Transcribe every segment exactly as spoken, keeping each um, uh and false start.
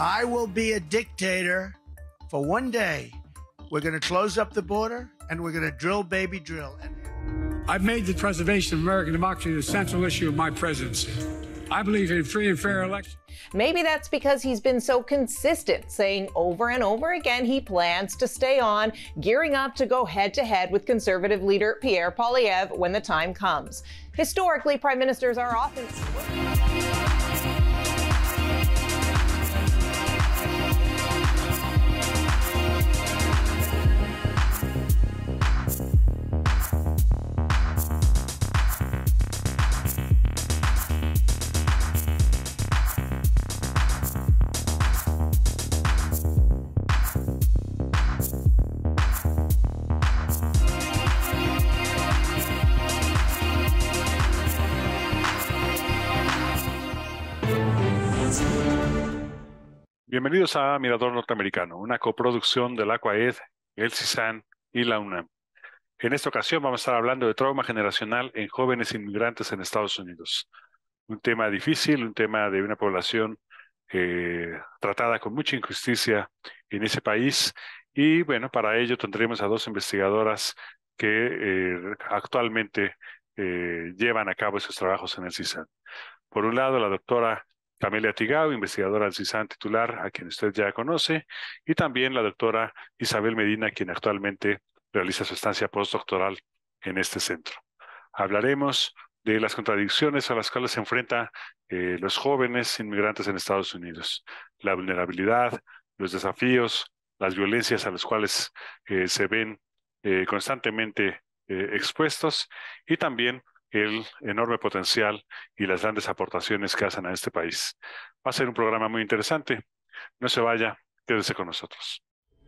I will be a dictator for one day. We're going to close up the border and we're going to drill, baby, drill. I've made the preservation of American democracy the central issue of my presidency. I believe in free and fair elections. Maybe that's because he's been so consistent, saying over and over again he plans to stay on, gearing up to go head-to-head with conservative leader Pierre Poilievre when the time comes. Historically, prime ministers are often... Bienvenidos a Mirador Norteamericano, una coproducción de la ACUAED, el CISAN y la UNAM. En esta ocasión vamos a estar hablando de trauma generacional en jóvenes inmigrantes en Estados Unidos. Un tema difícil, un tema de una población eh, tratada con mucha injusticia en ese país. Y bueno, para ello tendremos a dos investigadoras que eh, actualmente eh, llevan a cabo esos trabajos en el CISAN. Por un lado, la doctora Camelia Tigao, investigadora del CISAN titular, a quien usted ya conoce, y también la doctora Isabel Medina, quien actualmente realiza su estancia postdoctoral en este centro. Hablaremos de las contradicciones a las cuales se enfrentan eh, los jóvenes inmigrantes en Estados Unidos, la vulnerabilidad, los desafíos, las violencias a las cuales eh, se ven eh, constantemente eh, expuestos, y también el enorme potencial y las grandes aportaciones que hacen a este país. Va a ser un programa muy interesante. No se vaya, quédese con nosotros.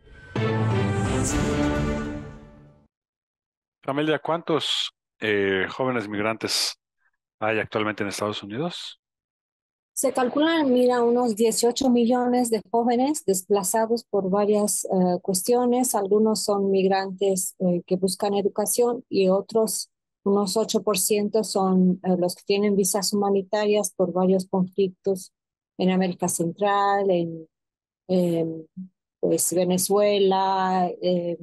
Camelia, ¿cuántos eh, jóvenes migrantes hay actualmente en Estados Unidos? Se calculan, mira, unos dieciocho millones de jóvenes desplazados por varias uh, cuestiones. Algunos son migrantes eh, que buscan educación y otros, unos ocho por ciento, son uh, los que tienen visas humanitarias por varios conflictos en América Central, en eh, pues Venezuela, eh,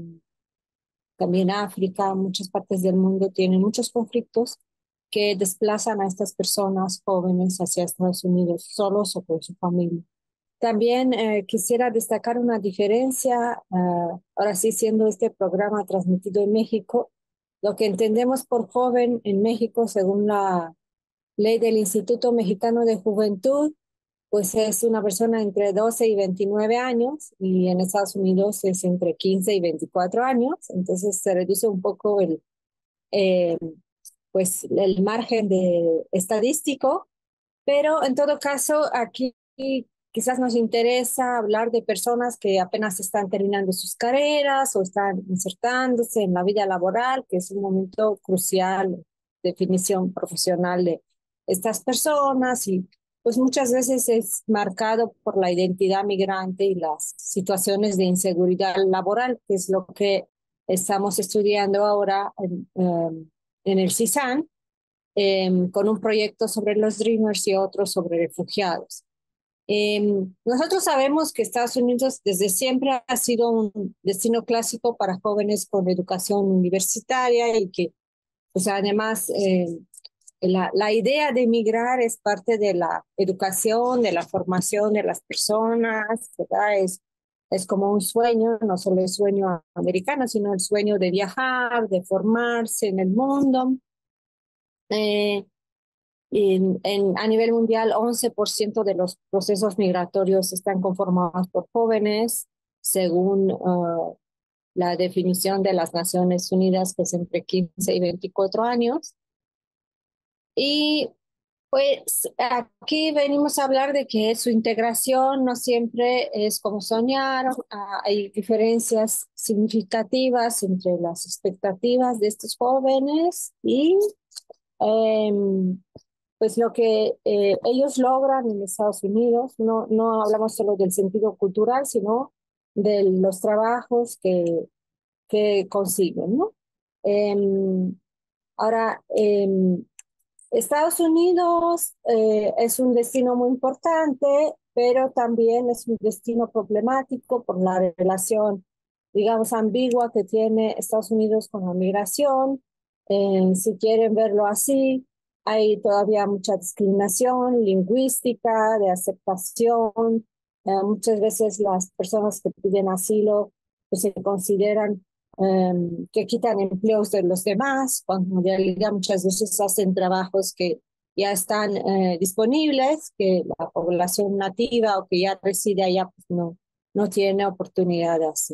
también África. Muchas partes del mundo tienen muchos conflictos que desplazan a estas personas jóvenes hacia Estados Unidos, solos o con su familia. También eh, quisiera destacar una diferencia, uh, ahora sí siendo este programa transmitido en México, lo que entendemos por joven en México, según la ley del Instituto Mexicano de Juventud, pues es una persona entre doce y veintinueve años, y en Estados Unidos es entre quince y veinticuatro años, entonces se reduce un poco el... Eh, pues el margen de estadístico, pero en todo caso aquí quizás nos interesa hablar de personas que apenas están terminando sus carreras o están insertándose en la vida laboral, que es un momento crucial, definición profesional de estas personas, y pues muchas veces es marcado por la identidad migrante y las situaciones de inseguridad laboral, que es lo que estamos estudiando ahora en, um, en el CISAN, eh, con un proyecto sobre los Dreamers y otro sobre refugiados. Eh, nosotros sabemos que Estados Unidos desde siempre ha sido un destino clásico para jóvenes con educación universitaria y que, pues además, eh, la, la idea de emigrar es parte de la educación, de la formación de las personas, ¿verdad? Es, es como un sueño, no solo el sueño americano, sino el sueño de viajar, de formarse en el mundo. Eh, en, en, a nivel mundial, once por ciento de los procesos migratorios están conformados por jóvenes, según uh, la definición de las Naciones Unidas, que es entre quince y veinticuatro años. Y pues aquí venimos a hablar de que su integración no siempre es como soñaron. Hay diferencias significativas entre las expectativas de estos jóvenes y eh, pues lo que eh, ellos logran en Estados Unidos. No, no hablamos solo del sentido cultural, sino de los trabajos que, que consiguen, ¿no? Eh, ahora, eh, Estados Unidos eh, es un destino muy importante, pero también es un destino problemático por la relación, digamos, ambigua que tiene Estados Unidos con la migración. Eh, si quieren verlo así, hay todavía mucha discriminación lingüística, de aceptación. Eh, muchas veces las personas que piden asilo pues, se consideran um, que quitan empleos de los demás, cuando en realidad muchas veces hacen trabajos que ya están eh, disponibles, que la población nativa o que ya reside allá pues no, no tiene oportunidad de hacer.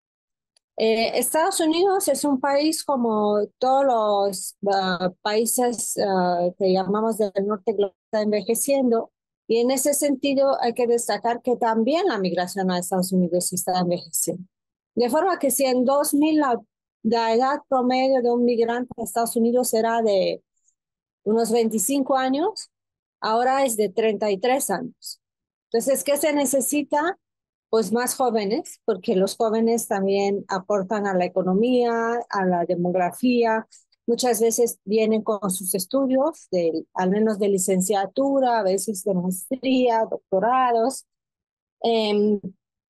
Eh, Estados Unidos es un país como todos los uh, países uh, que llamamos del norte global, está envejeciendo, y en ese sentido hay que destacar que también la migración a Estados Unidos está envejeciendo. De forma que si en dos mil la, la edad promedio de un migrante a Estados Unidos era de unos veinticinco años, ahora es de treinta y tres años. Entonces, ¿qué se necesita? Pues más jóvenes, porque los jóvenes también aportan a la economía, a la demografía. Muchas veces vienen con sus estudios, de, al menos de licenciatura, a veces de maestría, doctorados. Eh,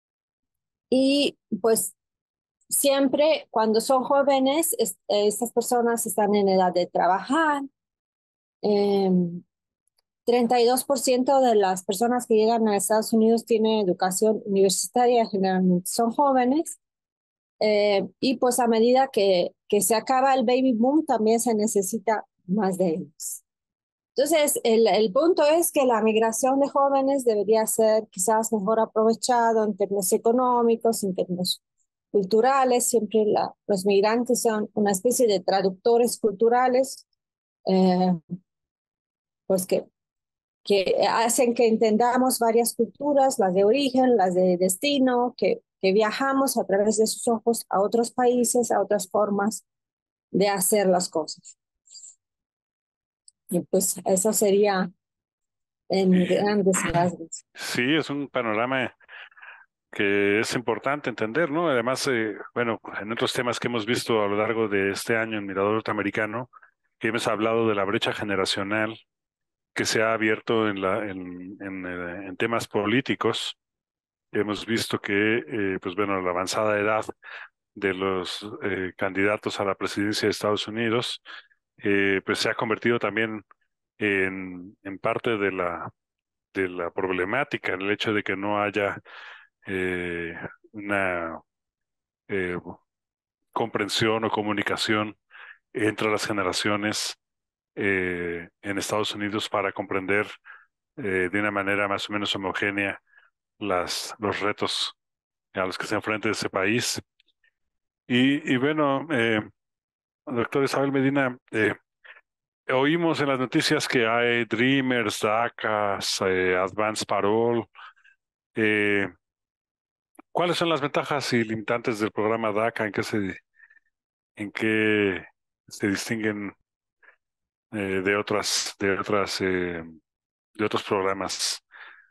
y pues siempre cuando son jóvenes, es, estas personas están en edad de trabajar. Eh, treinta y dos por ciento de las personas que llegan a Estados Unidos tienen educación universitaria, generalmente son jóvenes, eh, y pues a medida que, que se acaba el baby boom también se necesita más de ellos. Entonces, el, el punto es que la migración de jóvenes debería ser quizás mejor aprovechado en términos económicos, en términos culturales. Siempre la, los migrantes son una especie de traductores culturales, eh, pues que que hacen que entendamos varias culturas, las de origen, las de destino, que, que viajamos a través de sus ojos a otros países, a otras formas de hacer las cosas. Y pues eso sería en grandes rasgos. Sí, es un panorama que es importante entender, ¿no? Además, eh, bueno, en otros temas que hemos visto a lo largo de este año en Mirador Norteamericano, que hemos hablado de la brecha generacional que se ha abierto en, la, en, en, eh, en temas políticos. Hemos visto que, eh, pues bueno, la avanzada edad de los eh, candidatos a la presidencia de Estados Unidos, eh, pues se ha convertido también en, en parte de la, de la problemática, en el hecho de que no haya eh, una eh, comprensión o comunicación entre las generaciones eh, en Estados Unidos para comprender eh, de una manera más o menos homogénea las, los retos a los que se enfrenta ese país. Y, y bueno, eh, doctor Isabel Medina, eh, oímos en las noticias que hay Dreamers, DACA, eh, Advance Parole. Eh, ¿cuáles son las ventajas y limitantes del programa DACA? ¿En qué se, en qué se distinguen eh, de otras, de otras, eh, de otros programas?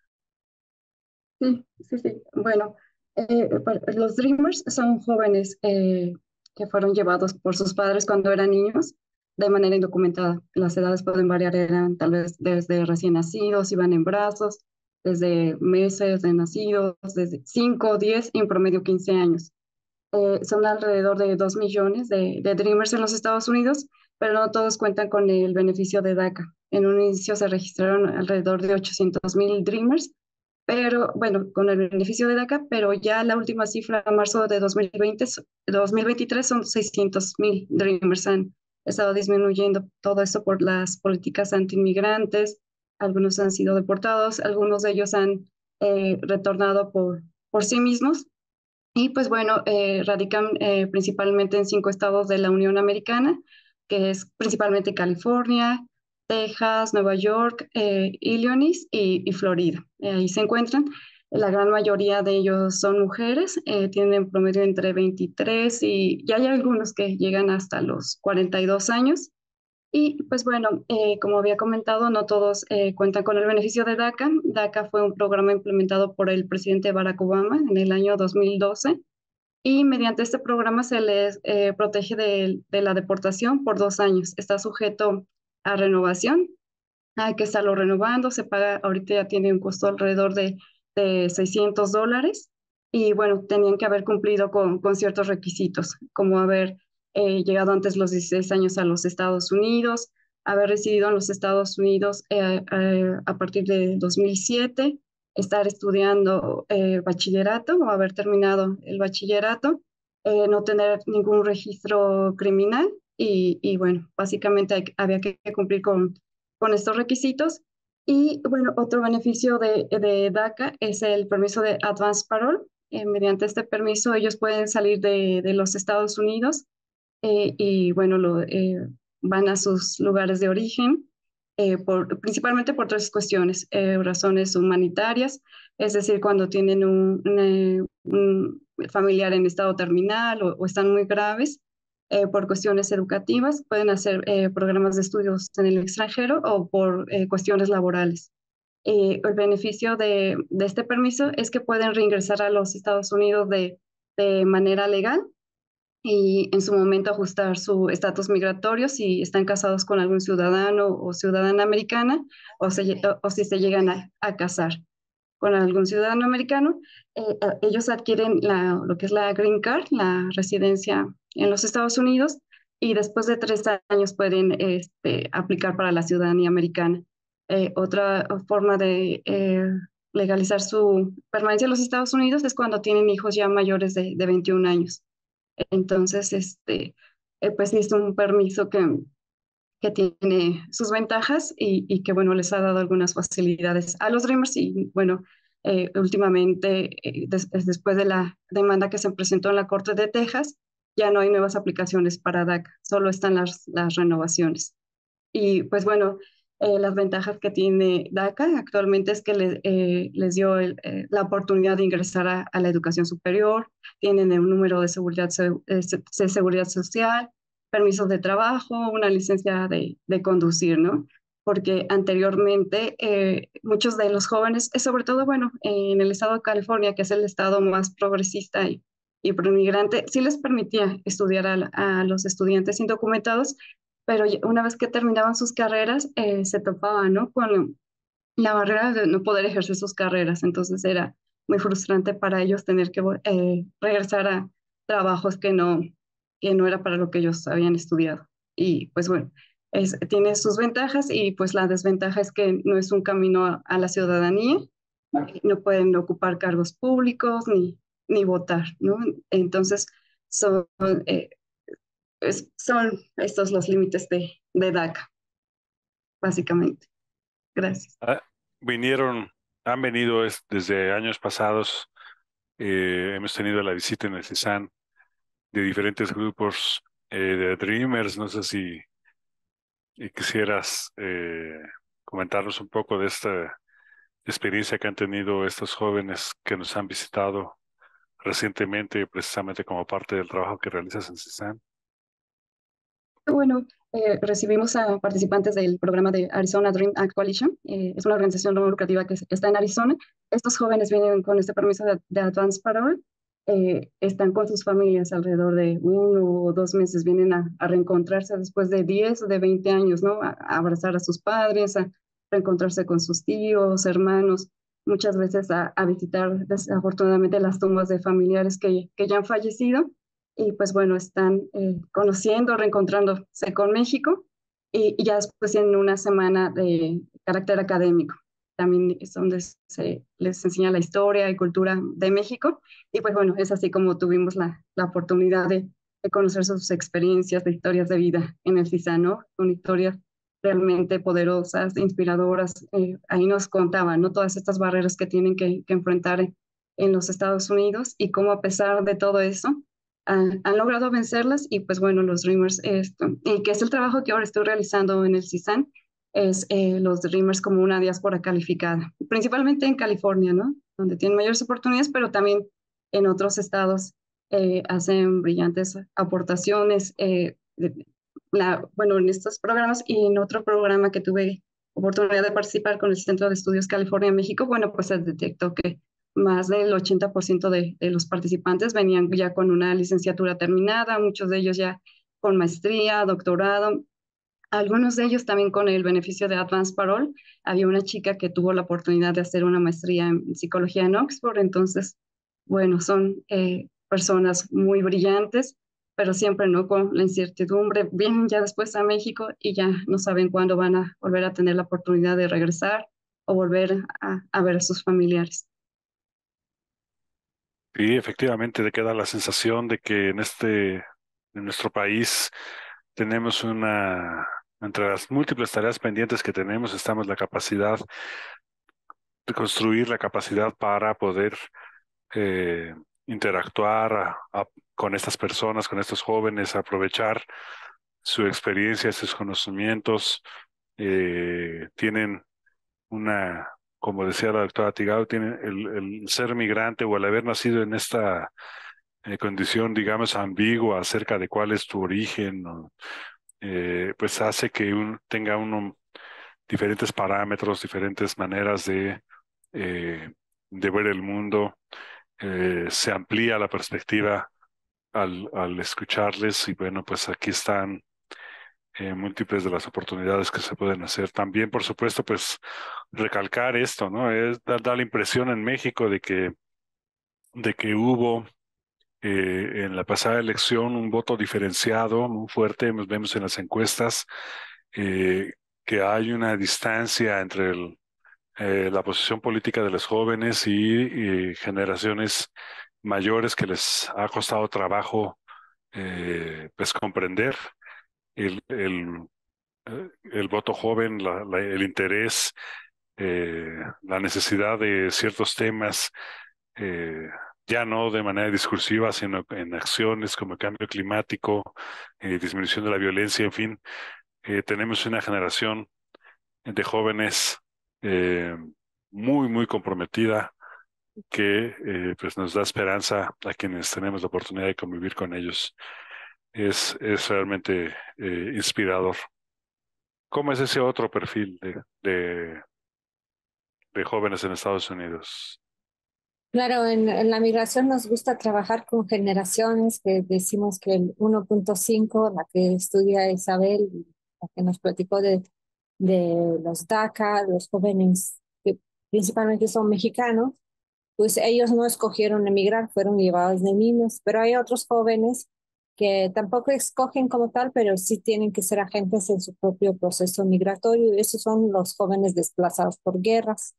Sí, sí, sí. Bueno, eh, pues, los Dreamers son jóvenes eh, que fueron llevados por sus padres cuando eran niños de manera indocumentada. Las edades pueden variar, eran tal vez desde recién nacidos, iban en brazos, desde meses de nacidos, desde cinco, diez y en promedio quince años. Eh, son alrededor de dos millones de, de Dreamers en los Estados Unidos, pero no todos cuentan con el beneficio de DACA. En un inicio se registraron alrededor de ochocientos mil Dreamers, pero bueno, con el beneficio de DACA, pero ya la última cifra, marzo de dos mil veinte, dos mil veintitrés, son seiscientos mil Dreamers. Han estado disminuyendo todo esto por las políticas anti-inmigrantes. Algunos han sido deportados, algunos de ellos han eh, retornado por, por sí mismos. Y pues bueno, eh, radican eh, principalmente en cinco estados de la Unión Americana, que es principalmente California, Texas, Nueva York, eh, Illinois y, y Florida. Eh, ahí se encuentran. La gran mayoría de ellos son mujeres, eh, tienen promedio entre veintitrés y ya hay algunos que llegan hasta los cuarenta y dos años. Y pues bueno, eh, como había comentado, no todos eh, cuentan con el beneficio de DACA. DACA fue un programa implementado por el presidente Barack Obama en el año dos mil doce y mediante este programa se les eh, protege de, de la deportación por dos años. Está sujeto a renovación. Hay que estarlo renovando, se paga, ahorita ya tiene un costo alrededor de, de seiscientos dólares y bueno, tenían que haber cumplido con, con ciertos requisitos, como haber eh, llegado antes los dieciséis años a los Estados Unidos, haber residido en los Estados Unidos eh, eh, a partir de dos mil siete, estar estudiando eh, bachillerato o haber terminado el bachillerato, eh, no tener ningún registro criminal y, y bueno, básicamente hay, había que cumplir con con estos requisitos. Y bueno, otro beneficio de, de DACA es el permiso de Advance Parole. Eh, mediante este permiso ellos pueden salir de, de los Estados Unidos eh, y bueno, lo, eh, van a sus lugares de origen, eh, por, principalmente por tres cuestiones, eh, razones humanitarias, es decir, cuando tienen un, un, un familiar en estado terminal o, o están muy graves, eh, por cuestiones educativas, pueden hacer eh, programas de estudios en el extranjero o por eh, cuestiones laborales. Eh, el beneficio de, de, este permiso es que pueden reingresar a los Estados Unidos de, de manera legal y en su momento ajustar su estatus migratorio si están casados con algún ciudadano o ciudadana americana o, se, o, o si se llegan a, a casar con algún ciudadano americano, eh, ellos adquieren la, lo que es la Green Card, la residencia en los Estados Unidos, y después de tres años pueden este, aplicar para la ciudadanía americana. Eh, otra forma de eh, legalizar su permanencia en los Estados Unidos es cuando tienen hijos ya mayores de, de veintiún años. Entonces, este, eh, pues es un permiso que, que tiene sus ventajas y, y que, bueno, les ha dado algunas facilidades a los Dreamers y, bueno, eh, últimamente, eh, des, después de la demanda que se presentó en la Corte de Texas, ya no hay nuevas aplicaciones para DACA, solo están las, las renovaciones. Y, pues, bueno, eh, las ventajas que tiene DACA actualmente es que le, eh, les dio el, eh, la oportunidad de ingresar a, a la educación superior, tienen un número de seguridad, de seguridad social, permisos de trabajo, una licencia de, de conducir, ¿no? Porque anteriormente eh, muchos de los jóvenes, sobre todo, bueno, en el estado de California, que es el estado más progresista y, y pro-inmigrante, sí les permitía estudiar a, a los estudiantes indocumentados, pero una vez que terminaban sus carreras, eh, se topaban, ¿no? Con la barrera de no poder ejercer sus carreras, entonces era muy frustrante para ellos tener que eh, regresar a trabajos que no, que no era para lo que ellos habían estudiado. Y pues bueno, es, tiene sus ventajas y pues la desventaja es que no es un camino a, a la ciudadanía, no pueden ocupar cargos públicos ni, ni votar, ¿no? Entonces son, eh, es, son estos los límites de, de DACA, básicamente. Gracias. Ah, vinieron, han venido es, desde años pasados, eh, hemos tenido la visita en el CISAN de diferentes grupos eh, de Dreamers. No sé si y quisieras eh, comentarnos un poco de esta experiencia que han tenido estos jóvenes que nos han visitado recientemente, precisamente como parte del trabajo que realizas en CISAN. Bueno, eh, recibimos a participantes del programa de Arizona Dream Act Coalition. Eh, es una organización no lucrativa que está en Arizona. Estos jóvenes vienen con este permiso de, de Advance Parole. Eh, están con sus familias alrededor de uno o dos meses. Vienen a, a reencontrarse después de diez o de veinte años, ¿no? A, a abrazar a sus padres, a reencontrarse con sus tíos, hermanos, muchas veces a, a visitar desafortunadamente las tumbas de familiares que, que ya han fallecido. Y pues bueno, están eh, conociendo, reencontrándose con México y, y ya después tienen una semana de carácter académico. También es donde se les enseña la historia y cultura de México. Y pues bueno, es así como tuvimos la, la oportunidad de, de conocer sus experiencias, de historias de vida en el CISAN, ¿no? Son historias realmente poderosas, inspiradoras. Eh, ahí nos contaban, ¿no? Todas estas barreras que tienen que, que enfrentar en, en los Estados Unidos y cómo a pesar de todo eso, Han, han logrado vencerlas y pues bueno, los Dreamers, esto, y que es el trabajo que ahora estoy realizando en el CISAN, es eh, los Dreamers como una diáspora calificada, principalmente en California, ¿no? Donde tienen mayores oportunidades, pero también en otros estados eh, hacen brillantes aportaciones, eh, de, la, bueno, en estos programas y en otro programa que tuve oportunidad de participar con el Centro de Estudios California-México, bueno, pues se detectó que más del ochenta por ciento de, de los participantes venían ya con una licenciatura terminada, muchos de ellos ya con maestría, doctorado, Algunos de ellos también con el beneficio de Advance Parole. Había una chica que tuvo la oportunidad de hacer una maestría en psicología en Oxford, entonces, bueno, son eh, personas muy brillantes, pero siempre no con la incertidumbre. Vienen ya después a México y ya no saben cuándo van a volver a tener la oportunidad de regresar o volver a, a ver a sus familiares. Sí, efectivamente, te queda la sensación de que en este, en nuestro país tenemos una, entre las múltiples tareas pendientes que tenemos, estamos la capacidad de construir la capacidad para poder eh, interactuar a- a- con estas personas, con estos jóvenes, aprovechar su experiencia, sus conocimientos, eh, tienen una, como decía la doctora Tigado, tienen el, el ser migrante o el haber nacido en esta eh, condición, digamos, ambigua acerca de cuál es tu origen, o, eh, pues hace que un, tenga uno diferentes parámetros, diferentes maneras de, eh, de ver el mundo, eh, se amplía la perspectiva al, al escucharles y bueno, pues aquí están eh, múltiples de las oportunidades que se pueden hacer. También, por supuesto, pues recalcar esto, ¿no? Es dar, dar la impresión en México de que, de que hubo eh, en la pasada elección un voto diferenciado muy fuerte, nos vemos en las encuestas, eh, que hay una distancia entre el, eh, la posición política de los jóvenes y, y generaciones mayores que les ha costado trabajo eh, pues comprender el, el, eh, el voto joven, la- la- el interés, eh, la necesidad de ciertos temas, eh, ya no de manera discursiva, sino en acciones como el cambio climático, eh, disminución de la violencia, en fin, eh, tenemos una generación de jóvenes eh, muy, muy comprometida que eh, pues nos da esperanza a quienes tenemos la oportunidad de convivir con ellos. Es, es realmente eh, inspirador. ¿Cómo es ese otro perfil de, de, de jóvenes en Estados Unidos? Claro, en, en la migración nos gusta trabajar con generaciones, que decimos que el uno punto cinco, la que estudia Isabel, la que nos platicó de, de los DACA, los jóvenes que principalmente son mexicanos, pues ellos no escogieron emigrar, fueron llevados de niños, pero hay otros jóvenes que tampoco escogen como tal, pero sí tienen que ser agentes en su propio proceso migratorio, y esos son los jóvenes desplazados por guerras.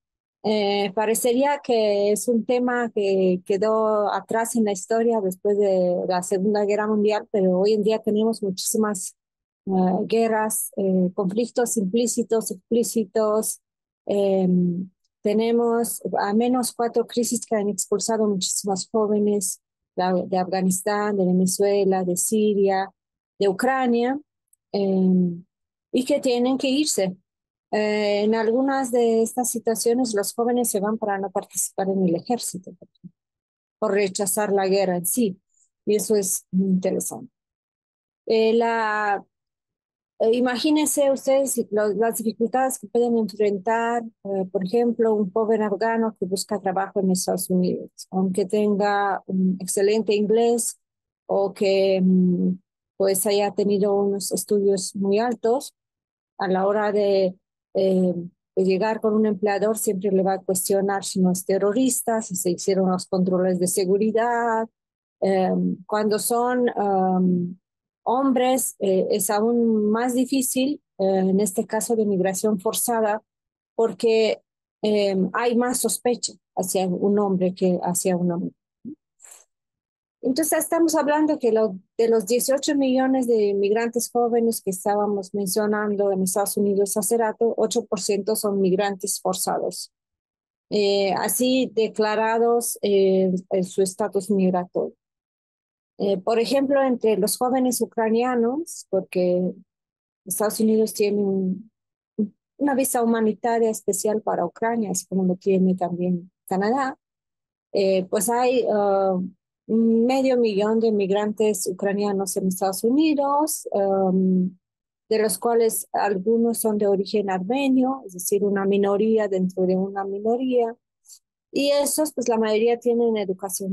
Eh, parecería que es un tema que quedó atrás en la historia después de la Segunda Guerra Mundial, pero hoy en día tenemos muchísimas eh, guerras, eh, conflictos implícitos, explícitos. eh, Tenemos al menos cuatro crisis que han expulsado muchísimos jóvenes la- de Afganistán, de Venezuela, de Siria, de Ucrania, eh, y que tienen que irse. Eh, en algunas de estas situaciones los jóvenes se van para no participar en el ejército, por rechazar la guerra en sí, y eso es muy interesante. Eh, la, eh, imagínense ustedes lo- las dificultades que pueden enfrentar, eh, por ejemplo, un joven afgano que busca trabajo en Estados Unidos, aunque tenga un excelente inglés o que mm, pues haya tenido unos estudios muy altos, a la hora de, eh, de llegar con un empleador siempre le va a cuestionar si no es terrorista, si se hicieron los controles de seguridad. Eh, Cuando son um, hombres eh, es aún más difícil, eh, en este caso de migración forzada, porque eh, hay más sospecha hacia un hombre que hacia una mujer. Entonces estamos hablando que lo, de los dieciocho millones de inmigrantes jóvenes que estábamos mencionando en Estados Unidos hace rato, ocho por ciento son migrantes forzados, eh, así declarados eh, en su estatus migratorio. Eh, por ejemplo, entre los jóvenes ucranianos, porque Estados Unidos tiene un, una visa humanitaria especial para Ucrania, así como lo tiene también Canadá, eh, pues hay uh, medio millón de migrantes ucranianos en Estados Unidos, um, de los cuales algunos son de origen armenio, es decir, una minoría dentro de una minoría. Y esos, pues la mayoría tienen educación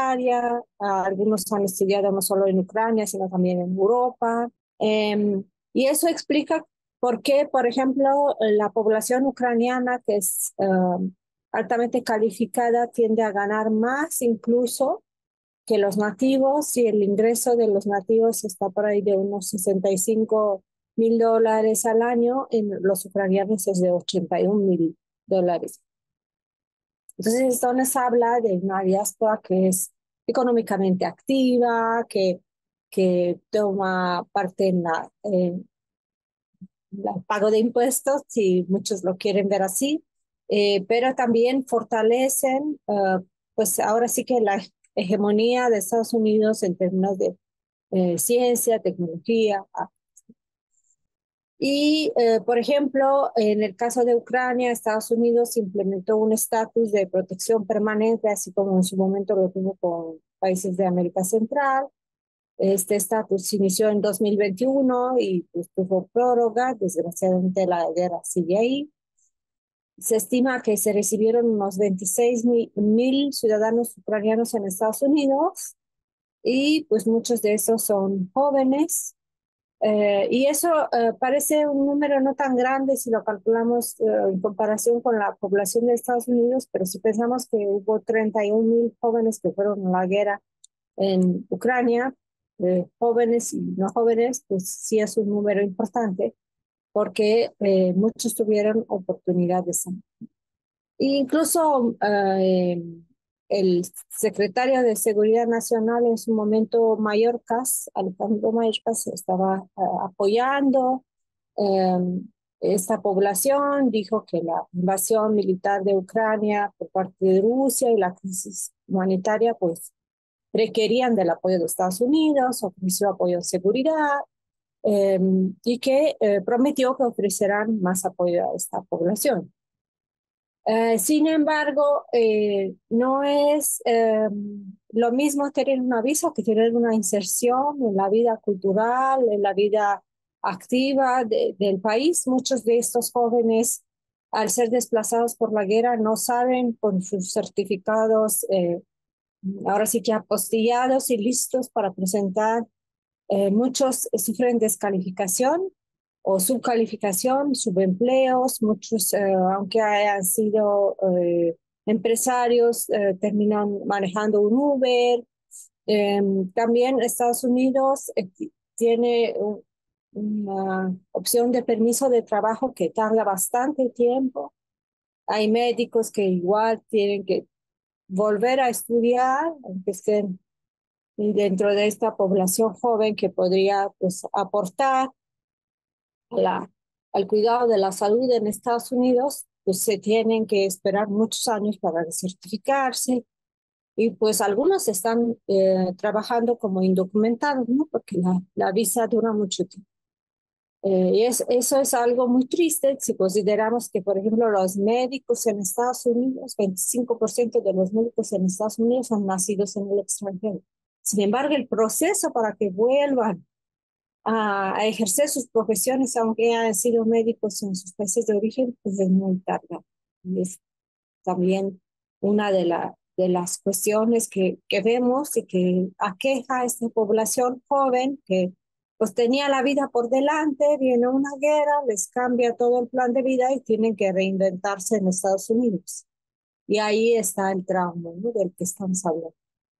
universitaria, uh, algunos han estudiado no solo en Ucrania, sino también en Europa. Eh, Y eso explica por qué, por ejemplo, la población ucraniana, que es uh, altamente calificada, tiende a ganar más incluso que los nativos, y el ingreso de los nativos está por ahí de unos sesenta y cinco mil dólares al año, en los ucranianos es de ochenta y un mil dólares. Entonces esto nos habla de una diáspora que es económicamente activa, que, que toma parte en la, en el pago de impuestos, si muchos lo quieren ver así, eh, pero también fortalecen, uh, pues ahora sí que la hegemonía de Estados Unidos en términos de eh, ciencia, tecnología. Y, eh, por ejemplo, en el caso de Ucrania, Estados Unidos implementó un estatus de protección permanente, así como en su momento lo tuvo con países de América Central. Este estatus se inició en dos mil veintiuno y pues, tuvo prórroga. Desgraciadamente la guerra sigue ahí. Se estima que se recibieron unos veintiséis mil ciudadanos ucranianos en Estados Unidos y pues muchos de esos son jóvenes. Eh, y eso eh, parece un número no tan grande si lo calculamos eh, en comparación con la población de Estados Unidos, pero si pensamos que hubo treinta y un mil jóvenes que fueron a la guerra en Ucrania, eh, jóvenes y no jóvenes, pues sí es un número importante porque eh, muchos tuvieron oportunidades. Incluso eh, el secretario de Seguridad Nacional en su momento, Mayorkas, Alejandro Mayorkas, estaba uh, apoyando eh, esta población, dijo que la invasión militar de Ucrania por parte de Rusia y la crisis humanitaria pues requerían del apoyo de Estados Unidos, ofreció apoyo de seguridad eh, y que eh, prometió que ofrecerán más apoyo a esta población. Uh, sin embargo, eh, no es eh, lo mismo tener un aviso que tener una inserción en la vida cultural, en la vida activa de, del país. Muchos de estos jóvenes, al ser desplazados por la guerra, no saben con sus certificados, eh, ahora sí que apostillados y listos para presentar. Eh, muchos sufren descalificación o subcalificación, subempleos, muchos, eh, aunque hayan sido eh, empresarios, eh, terminan manejando un Uber. Eh, también Estados Unidos eh, tiene un, una opción de permiso de trabajo que tarda bastante tiempo. Hay médicos que igual tienen que volver a estudiar, aunque estén dentro de esta población joven que podría pues, aportar la, al cuidado de la salud en Estados Unidos, pues se tienen que esperar muchos años para certificarse y pues algunos están eh, trabajando como indocumentados, ¿no? Porque la, la visa dura mucho tiempo. Eh, y es, eso es algo muy triste si consideramos que, por ejemplo, los médicos en Estados Unidos, veinticinco por ciento de los médicos en Estados Unidos son nacidos en el extranjero. Sin embargo, el proceso para que vuelvan a, a ejercer sus profesiones, aunque hayan sido médicos en sus países de origen, pues es muy tardado. Y es también una de, la, de las cuestiones que, que vemos y que aqueja a esta población joven que pues tenía la vida por delante, viene una guerra, les cambia todo el plan de vida y tienen que reinventarse en Estados Unidos. Y ahí está el trauma, ¿no? Del que estamos hablando.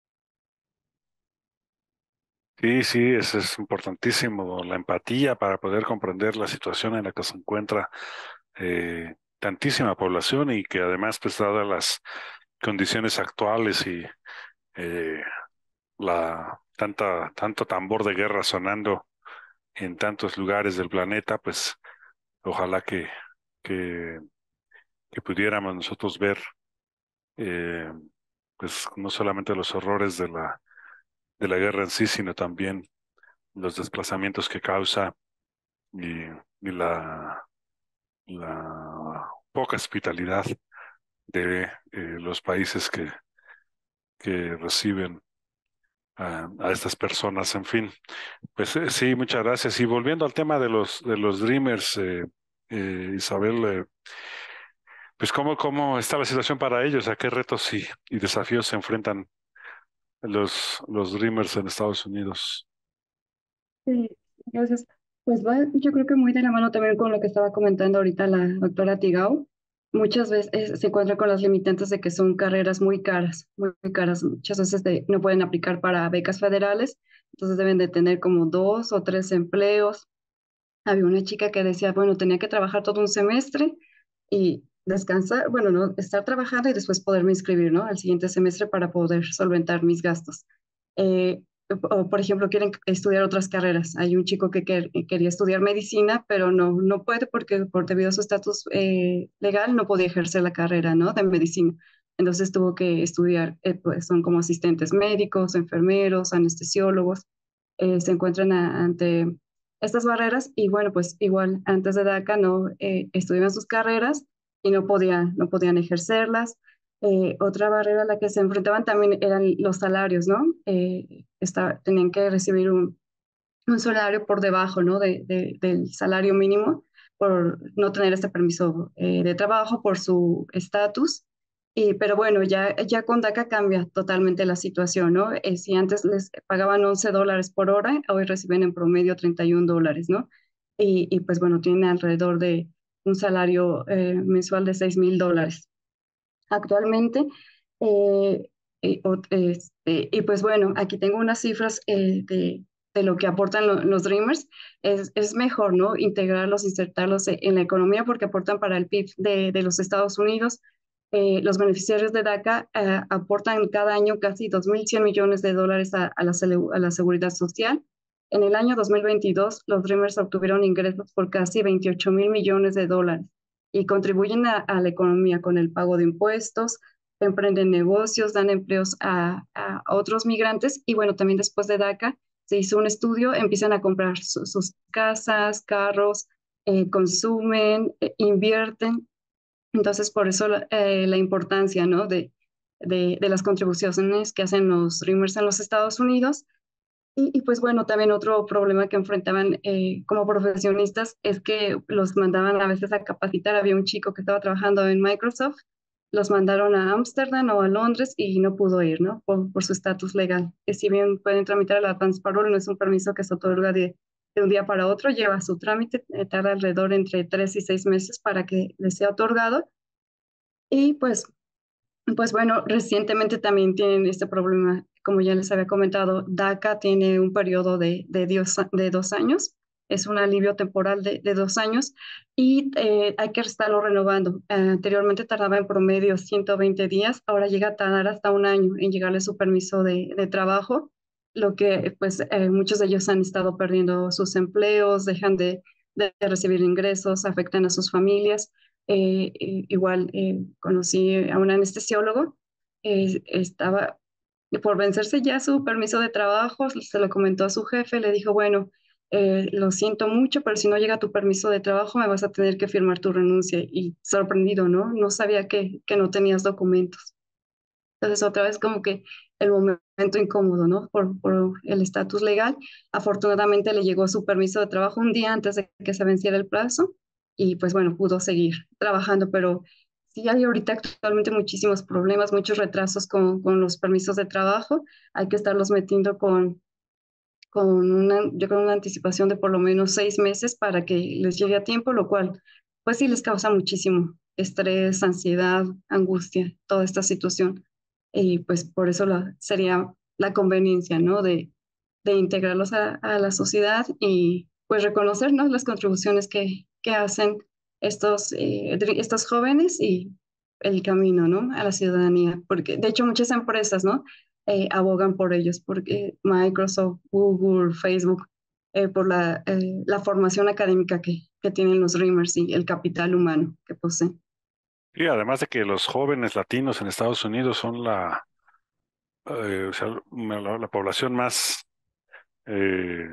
Sí, sí, eso es importantísimo, la empatía para poder comprender la situación en la que se encuentra eh, tantísima población y que además, pues dadas las condiciones actuales y eh, la tanta tanto tambor de guerra sonando en tantos lugares del planeta, pues ojalá que que, que pudiéramos nosotros ver eh, pues no solamente los horrores de la de la guerra en sí, sino también los desplazamientos que causa y, y la la poca hospitalidad de eh, los países que que reciben a, a estas personas, en fin. Pues eh, sí, muchas gracias. Y volviendo al tema de los de los Dreamers, eh, eh, Isabel, eh, pues cómo, cómo está la situación para ellos, a qué retos y, y desafíos se enfrentan los, los Dreamers en Estados Unidos. Sí, gracias. Pues va, yo creo que muy de la mano también con lo que estaba comentando ahorita la doctora Tigao. Muchas veces se encuentra con las limitantes de que son carreras muy caras, muy, muy caras. Muchas veces de- no pueden aplicar para becas federales, entonces deben de tener como dos o tres empleos. Había una chica que decía, bueno, tenía que trabajar todo un semestre y descansar, bueno, no, estar trabajando y después poderme inscribir, ¿no? Al siguiente semestre para poder solventar mis gastos. Eh, o, por ejemplo, quieren estudiar otras carreras. Hay un chico que quer- quería estudiar medicina, pero no, no puede porque por debido a su estatus eh, legal no podía ejercer la carrera, ¿no? De medicina. Entonces tuvo que estudiar, eh, pues son como asistentes médicos, enfermeros, anestesiólogos, eh, se encuentran a- ante estas barreras y bueno, pues igual antes de DACA no eh, estudiaban sus carreras y no podían, no podían ejercerlas. Eh, otra barrera a la que se enfrentaban también eran los salarios, ¿no? Eh, esta- tenían que recibir un, un salario por debajo, ¿no? De, de- del salario mínimo por no tener este permiso eh, de trabajo, por su estatus. Y, pero bueno, ya, ya con DACA cambia totalmente la situación, ¿no? Eh, si antes les pagaban once dólares por hora, hoy reciben en promedio treinta y un dólares, ¿no? Y, y pues bueno, tienen alrededor de un salario eh, mensual de seis mil dólares actualmente. Eh, y, o- este, y pues bueno, aquí tengo unas cifras eh, de, de lo que aportan lo- los Dreamers. Es, es mejor, ¿no? Integrarlos, insertarlos e- en la economía porque aportan para el P I B de, de los Estados Unidos. Eh, los beneficiarios de DACA eh, aportan cada año casi dos mil cien millones de dólares a, a la, sele- a la seguridad social. En el año dos mil veintidós, los Dreamers obtuvieron ingresos por casi veintiocho mil millones de dólares y contribuyen a, a la economía con el pago de impuestos, emprenden negocios, dan empleos a, a otros migrantes y bueno, también después de DACA se hizo un estudio, empiezan a comprar su- sus casas, carros, eh, consumen, eh, invierten. Entonces, por eso la, eh, la importancia, ¿no? de, de, de las contribuciones que hacen los Dreamers en los Estados Unidos. Y, y, pues bueno, también otro problema que enfrentaban eh, como profesionistas es que los mandaban a veces a capacitar. Había un chico que estaba trabajando en Microsoft, los mandaron a Ámsterdam o a Londres y no pudo ir, ¿no? Por, por su estatus legal. Que si bien pueden tramitar el Advance Parole, no es un permiso que se otorga de, de un día para otro, lleva su trámite, eh, tarda alrededor entre tres y seis meses para que les sea otorgado. Y pues pues bueno, recientemente también tienen este problema, como ya les había comentado, DACA tiene un periodo de, de, dios- de dos años, es un alivio temporal de, de dos años y eh, hay que estarlo renovando. Eh, anteriormente tardaba en promedio ciento veinte días, ahora llega a tardar hasta un año en llegarle su permiso de, de trabajo, lo que pues eh, muchos de ellos han estado perdiendo sus empleos, dejan de, de recibir ingresos, afectan a sus familias. Eh, eh, igual eh, conocí a un anestesiólogo, eh, estaba por vencerse ya su permiso de trabajo, se lo comentó a su jefe, le dijo, bueno, eh, lo siento mucho, pero si no llega tu permiso de trabajo me vas a tener que firmar tu renuncia. Y sorprendido, ¿no? No sabía que, que no tenías documentos. Entonces otra vez como que el momento incómodo, ¿no? Por, por el estatus legal. Afortunadamente le llegó su permiso de trabajo un día antes de que se venciera el plazo y pues bueno, pudo seguir trabajando, pero sí hay ahorita actualmente muchísimos problemas, muchos retrasos con, con los permisos de trabajo. Hay que estarlos metiendo con, con una, yo creo, una anticipación de por lo menos seis meses para que les llegue a tiempo, lo cual pues sí les causa muchísimo estrés, ansiedad, angustia, toda esta situación. Y pues por eso la, sería la conveniencia, ¿no? De, de integrarlos a, a la sociedad y pues reconocer, ¿no? Las contribuciones que, que hacen estos, eh, estos jóvenes y el camino, ¿no? A la ciudadanía. Porque de hecho muchas empresas, ¿no? eh, abogan por ellos, porque Microsoft, Google, Facebook, eh, por la, eh, la formación académica que, que tienen los Dreamers y el capital humano que poseen. Y además de que los jóvenes latinos en Estados Unidos son la, eh, o sea, la, la población más, eh,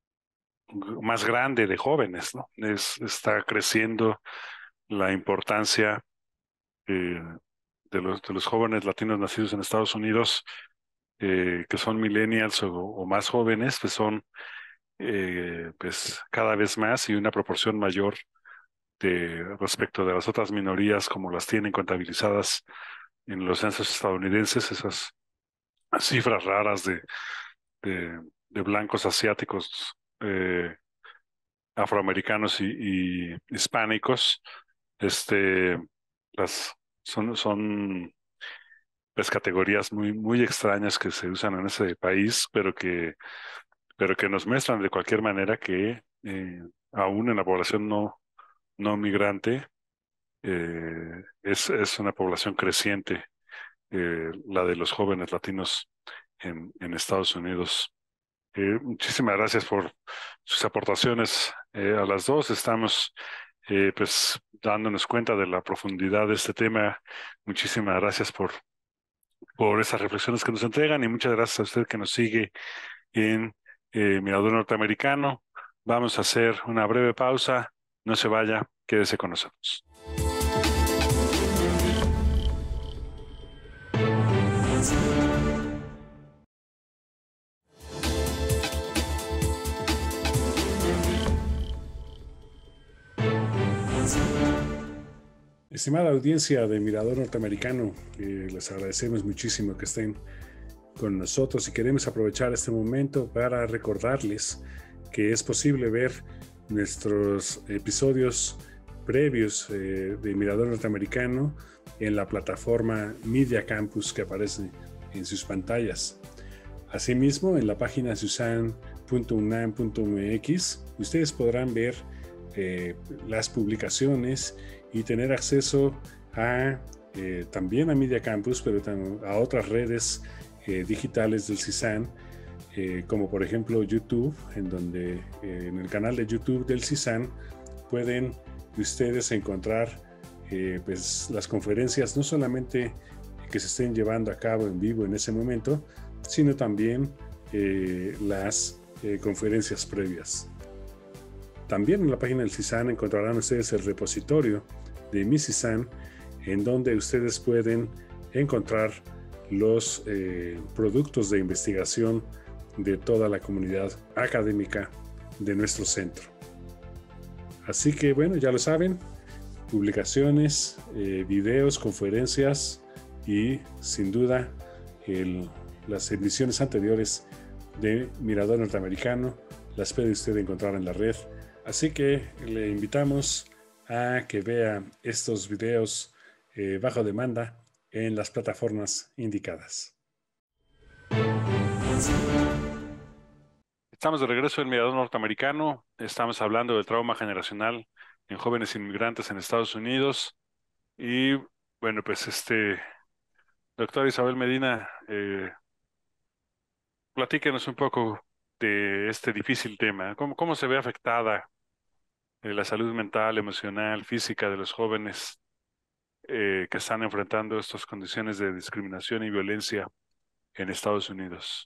más grande de jóvenes, ¿no? Es, está creciendo la importancia eh, de los, de los jóvenes latinos nacidos en Estados Unidos, eh, que son millennials o, o más jóvenes, pues son eh, pues cada vez más y una proporción mayor de respecto de las otras minorías como las tienen contabilizadas en los censos estadounidenses, esas cifras raras de, de, de blancos asiáticos eh, afroamericanos y, y hispánicos. Este, las, son, son pues, categorías muy, muy extrañas que se usan en ese país, pero que, pero que nos muestran de cualquier manera que eh, aún en la población no, no migrante, eh, es, es una población creciente, eh, la de los jóvenes latinos en, en Estados Unidos. Eh, muchísimas gracias por sus aportaciones eh, a las dos. Estamos eh, pues dándonos cuenta de la profundidad de este tema. Muchísimas gracias por, por esas reflexiones que nos entregan y muchas gracias a usted que nos sigue en eh, Mirador Norteamericano. Vamos a hacer una breve pausa. No se vaya, quédese con nosotros. Estimada audiencia de Mirador Norteamericano, eh, les agradecemos muchísimo que estén con nosotros y queremos aprovechar este momento para recordarles que es posible ver nuestros episodios previos eh, de Mirador Norteamericano en la plataforma Media Campus que aparece en sus pantallas. Asimismo, en la página susan punto unam punto mx ustedes podrán ver eh, las publicaciones y tener acceso a eh, también a Media Campus, pero a otras redes eh, digitales del CISAN, eh, como por ejemplo YouTube, en donde eh, en el canal de YouTube del CISAN pueden ustedes encontrar eh, pues, las conferencias no solamente que se estén llevando a cabo en vivo en ese momento, sino también eh, las eh, conferencias previas. También en la página del CISAN encontrarán ustedes el repositorio de Mi CISAN, en donde ustedes pueden encontrar los eh, productos de investigación de toda la comunidad académica de nuestro centro. Así que bueno, ya lo saben, publicaciones, eh, videos, conferencias y sin duda el, las emisiones anteriores de Mirador Norteamericano las puede usted encontrar en la red. Así que le invitamos a que vea estos videos eh, bajo demanda en las plataformas indicadas. Estamos de regreso en Mirador Norteamericano. Estamos hablando del trauma generacional en jóvenes inmigrantes en Estados Unidos. Y bueno, pues este, doctora Isabel Medina, eh, platíquenos un poco de este difícil tema. ¿Cómo, cómo se ve afectada eh, la salud mental, emocional, física de los jóvenes eh, que están enfrentando estas condiciones de discriminación y violencia en Estados Unidos?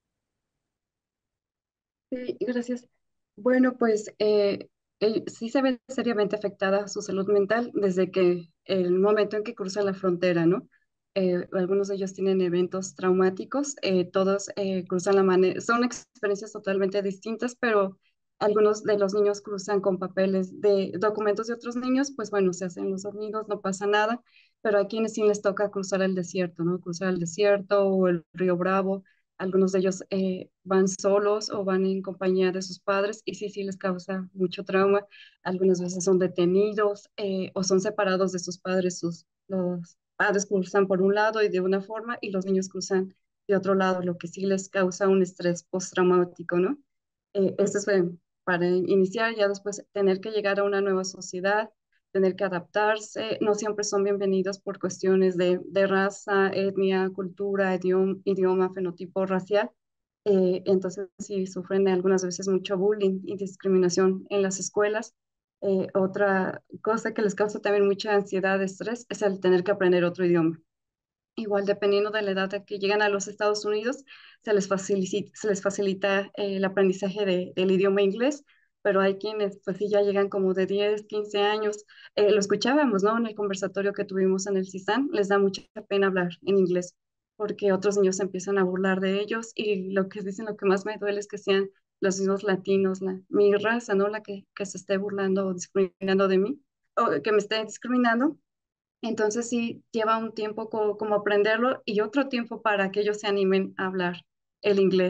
Sí, gracias. Bueno, pues eh, eh, sí se ve seriamente afectada su salud mental desde que el momento en que cruzan la frontera, ¿no? Eh, algunos de ellos tienen eventos traumáticos, eh, todos eh, cruzan la manera, son experiencias totalmente distintas, pero algunos de los niños cruzan con papeles de documentos de otros niños, pues bueno, se hacen los dormidos, no pasa nada, pero a quienes sí les toca cruzar el desierto, ¿no? Cruzar el desierto o el río Bravo. Algunos de ellos eh, van solos o van en compañía de sus padres y sí, sí les causa mucho trauma. Algunas veces son detenidos eh, o son separados de sus padres. Sus, los padres cruzan por un lado y de una forma y los niños cruzan de otro lado, lo que sí les causa un estrés postraumático, ¿no? Eh, esto es eh, para iniciar, ya después tener que llegar a una nueva sociedad, tener que adaptarse, no siempre son bienvenidos por cuestiones de, de raza, etnia, cultura, idioma, idioma fenotipo racial. Eh, entonces sí sufren algunas veces mucho bullying y discriminación en las escuelas. Eh, otra cosa que les causa también mucha ansiedad, estrés, es el tener que aprender otro idioma. Igual, dependiendo de la edad a que llegan a los Estados Unidos, se les facilita, se les facilita eh, el aprendizaje de, del idioma inglés, pero hay quienes, pues sí, ya llegan como de diez, quince años. Eh, lo escuchábamos, ¿no? En el conversatorio que tuvimos en el CISAN, les da mucha pena hablar en inglés, porque otros niños se empiezan a burlar de ellos y lo que dicen, lo que más me duele es que sean los mismos latinos, la, mi raza, ¿no? La que, que se esté burlando o discriminando de mí, o que me esté discriminando. Entonces sí lleva un tiempo co- como aprenderlo y otro tiempo para que ellos se animen a hablar el inglés.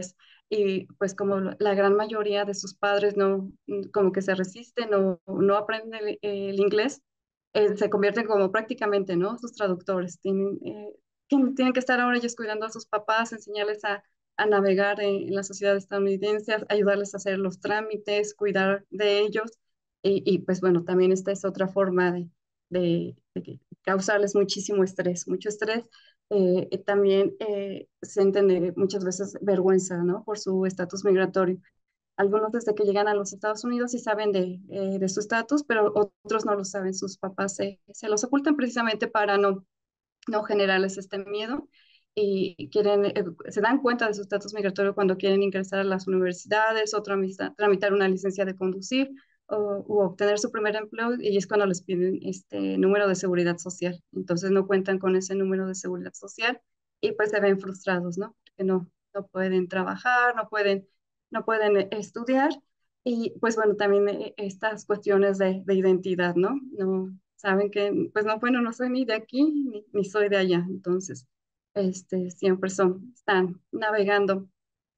y pues como la gran mayoría de sus padres no, como que se resisten o no aprenden el, el inglés, eh, se convierten como prácticamente, ¿no? Sus traductores. Tienen, eh, tienen, tienen que estar ahora ellos cuidando a sus papás, enseñarles a, a navegar en, en la sociedad estadounidense, ayudarles a hacer los trámites, cuidar de ellos. Y, y pues bueno, también esta es otra forma de, de, de causarles muchísimo estrés, mucho estrés. Eh, eh, también eh, sienten eh, muchas veces vergüenza, ¿no? Por su estatus migratorio. Algunos desde que llegan a los Estados Unidos sí saben de, eh, de su estatus, pero otros no lo saben. Sus papás se, se los ocultan precisamente para no, no generarles este miedo y quieren, eh, se dan cuenta de su estatus migratorio cuando quieren ingresar a las universidades o tramita, tramitar una licencia de conducir o, u obtener su primer empleo y es cuando les piden este número de seguridad social. Entonces no cuentan con ese número de seguridad social y pues se ven frustrados, ¿no? Porque no, no pueden trabajar, no pueden, no pueden eh, estudiar y pues bueno, también eh, estas cuestiones de, de identidad, ¿no? No saben que, pues no, bueno, no soy ni de aquí ni, ni soy de allá, entonces, este, siempre son, están navegando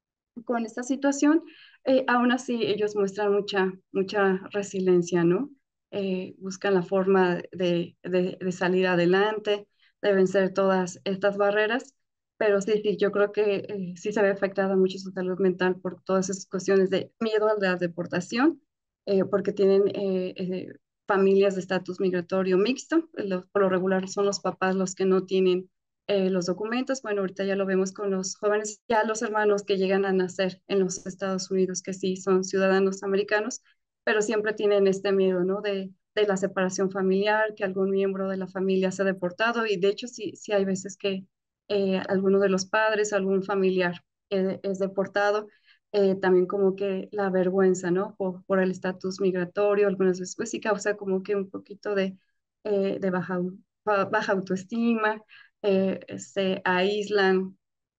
con esta situación. Eh, aún así, ellos muestran mucha, mucha resiliencia, ¿no? Eh, buscan la forma de, de, de salir adelante, de vencer todas estas barreras, pero sí, sí, yo creo que eh, sí se ve afectada mucho su salud mental por todas esas cuestiones de miedo a la deportación, eh, porque tienen eh, eh, familias de estatus migratorio mixto, los, por lo regular son los papás los que no tienen eh, los documentos. Bueno, ahorita ya lo vemos con los jóvenes, ya los hermanos que llegan a nacer en los Estados Unidos, que sí son ciudadanos americanos, pero siempre tienen este miedo, ¿no? De, de la separación familiar, que algún miembro de la familia se ha deportado y de hecho sí, sí hay veces que eh, alguno de los padres, algún familiar eh, es deportado. Eh, también como que la vergüenza, ¿no? Por, por el estatus migratorio, algunas veces pues sí causa como que un poquito de, eh, de baja, baja autoestima, eh, se aíslan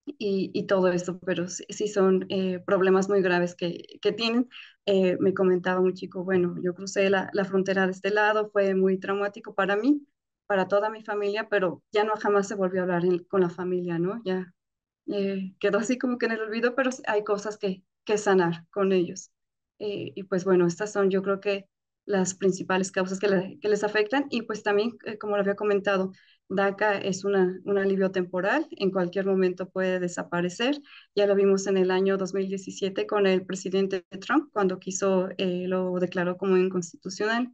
y, y todo esto, pero sí, sí son eh, problemas muy graves que, que tienen. Eh, me comentaba un chico, bueno, yo crucé la, la frontera de este lado, fue muy traumático para mí, para toda mi familia, pero ya no jamás se volvió a hablar en- con la familia, ¿no? Ya eh, quedó así como que en el olvido, pero hay cosas que, que sanar con ellos. Eh, y pues bueno, estas son yo creo que las principales causas que, le- que les afectan y pues también, eh, como lo había comentado, DACA es una, un alivio temporal, en cualquier momento puede desaparecer. Ya lo vimos en el año dos mil diecisiete con el presidente Trump, cuando quiso, eh, lo declaró como inconstitucional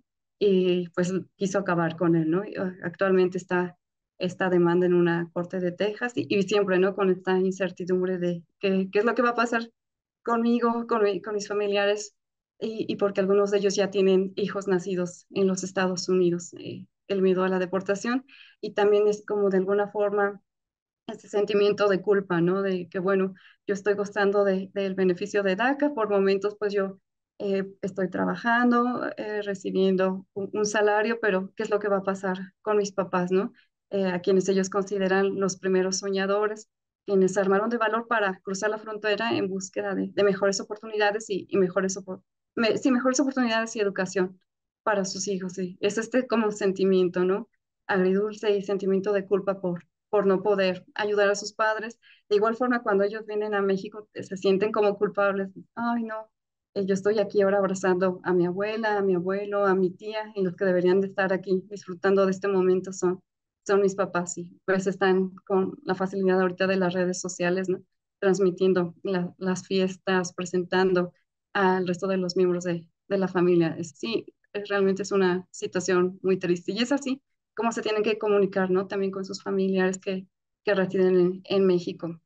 y pues quiso acabar con él, ¿no? Y, uh, actualmente está esta demanda en una corte de Texas y, y siempre, ¿no? Con esta incertidumbre de qué, qué es lo que va a pasar conmigo, con, mi- con mis familiares y, y porque algunos de ellos ya tienen hijos nacidos en los Estados Unidos, eh, el miedo a la deportación y también es como de alguna forma ese sentimiento de culpa, ¿no? De que, bueno, yo estoy gozando de, del beneficio de DACA, por momentos pues yo eh, estoy trabajando, eh, recibiendo un, un salario, pero ¿qué es lo que va a pasar con mis papás, ¿no? Eh, a quienes ellos consideran los primeros soñadores, quienes se armaron de valor para cruzar la frontera en búsqueda de, de mejores oportunidades y, y mejores, opor- me- sí, mejores oportunidades y educación para sus hijos, sí. Es este como sentimiento, ¿no? Agridulce y sentimiento de culpa por por no poder ayudar a sus padres. De igual forma, cuando ellos vienen a México, eh, se sienten como culpables. Ay, no, eh, yo estoy aquí ahora abrazando a mi abuela, a mi abuelo, a mi tía, y los que deberían de estar aquí disfrutando de este momento son, son mis papás. Y pues están con la facilidad ahorita de las redes sociales, ¿no? Transmitiendo la- las fiestas, presentando al resto de los miembros de, de la familia. Es- sí, es- realmente es una situación muy triste. Y es así cómo se tienen que comunicar, ¿no? También con sus familiares que, que residen en, en México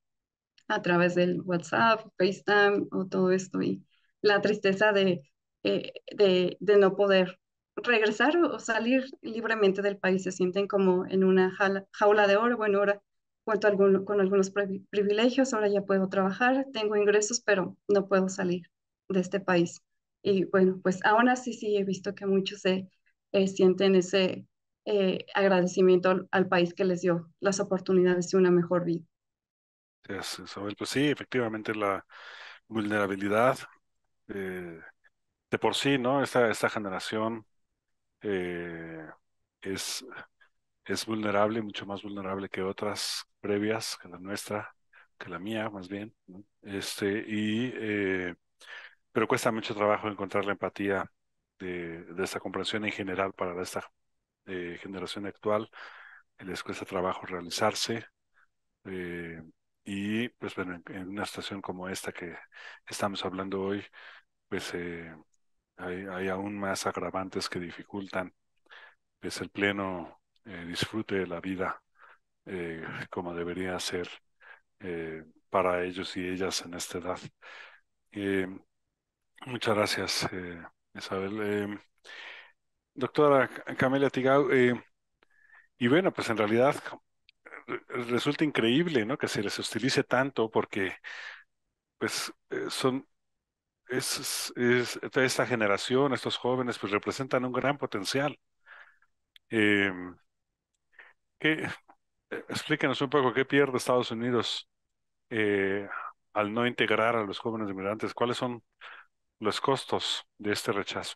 a través del WhatsApp, FaceTime o todo esto. Y la tristeza de, eh, de, de no poder regresar o salir libremente del país. Se sienten como en una jaula, jaula de oro. Bueno, ahora cuento algún- con algunos privi- privilegios, ahora ya puedo trabajar, tengo ingresos, pero no puedo salir de este país. Y bueno, pues aún así sí he visto que muchos se eh, sienten ese eh, agradecimiento al, al país que les dio las oportunidades de una mejor vida. Es, Isabel, pues sí, efectivamente la vulnerabilidad eh, de por sí, ¿no? Esta, esta generación eh, es, es vulnerable, mucho más vulnerable que otras previas, que la nuestra, que la mía, más bien, ¿no? Este, y, eh, pero cuesta mucho trabajo encontrar la empatía de, de esta comprensión en general para esta eh, generación actual. Les cuesta trabajo realizarse. eh, y pues bueno, en, en una situación como esta que estamos hablando hoy, pues eh, hay, hay aún más agravantes que dificultan pues el pleno eh, disfrute de la vida eh, como debería ser eh, para ellos y ellas en esta edad. Eh, Muchas gracias, eh, Isabel. Eh, doctora Camelia Tigau, eh, y bueno, pues en realidad eh, resulta increíble, ¿no? Que se les utilice tanto porque pues eh, son es, es, toda esta generación, estos jóvenes, pues representan un gran potencial. Eh, ¿qué, eh, explíquenos un poco qué pierde Estados Unidos eh, al no integrar a los jóvenes inmigrantes. ¿Cuáles son los costos de este rechazo?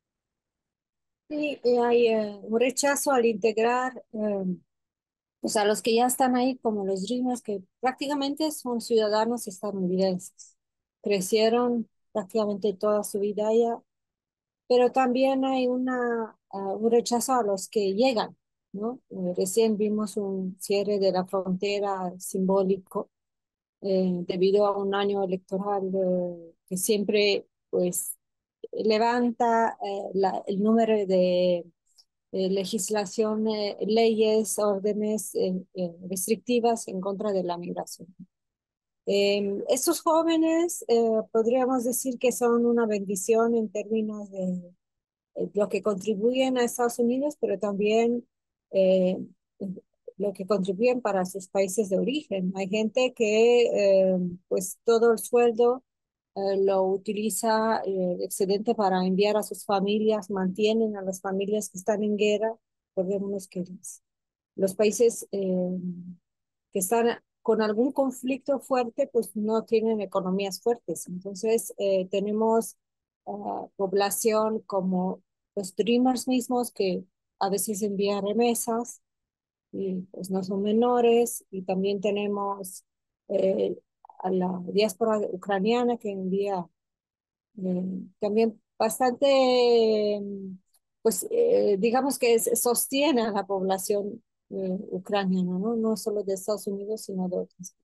Sí, eh, hay eh, un rechazo al integrar eh, pues a los que ya están ahí, como los Dreamers, que prácticamente son ciudadanos estadounidenses. Crecieron prácticamente toda su vida allá, pero también hay una, uh, un rechazo a los que llegan, ¿no? Eh, recién vimos un cierre de la frontera simbólico eh, debido a un año electoral eh, que siempre, pues, levanta eh, la, el número de eh, legislación, eh, leyes, órdenes eh, eh, restrictivas en contra de la migración. Eh, estos jóvenes eh, podríamos decir que son una bendición en términos de eh, lo que contribuyen a Estados Unidos, pero también eh, lo que contribuyen para sus países de origen. Hay gente que eh, pues todo el sueldo eh, lo utiliza eh, excedente para enviar a sus familias, mantienen a las familias que están en guerra. Recordemos que los, los países eh, que están con algún conflicto fuerte, pues no tienen economías fuertes. Entonces, eh, tenemos uh, población como los Dreamers mismos que a veces envían remesas y pues no son menores. Y también tenemos eh, a la diáspora ucraniana que envía eh, también bastante, pues eh, digamos que es- sostiene a la población eh, ucraniana, ¿no? No solo de Estados Unidos, sino de otros.